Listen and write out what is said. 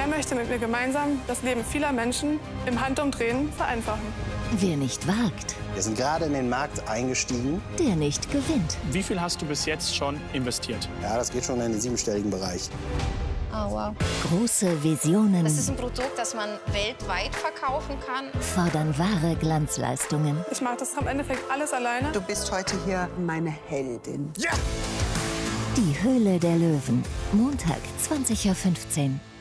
Er möchte mit mir gemeinsam das Leben vieler Menschen im Handumdrehen vereinfachen. Wer nicht wagt, Wir sind gerade in den Markt eingestiegen. der nicht gewinnt. Wie viel hast du bis jetzt schon investiert? Ja, das geht schon in den siebenstelligen Bereich. Oh, wow. Große Visionen Das ist ein Produkt, das man weltweit verkaufen kann. fordern wahre Glanzleistungen. Ich mache das im Endeffekt alles alleine. Du bist heute hier meine Heldin. Die Höhle der Löwen. Montag, 20:15 Uhr.